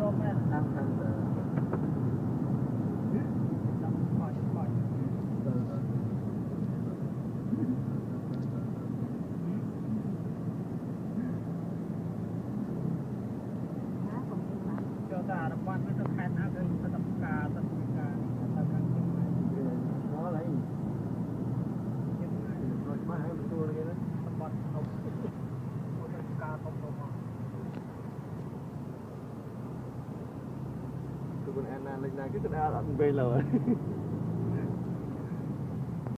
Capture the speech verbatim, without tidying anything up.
ta đã quan với thực hành ha cái tập ca tập ca tập ca nó lấy rồi mà hai mươi tour kia đó tập bật học một tập ca không không tụi con Anna lên này cái cái đã ăn về rồi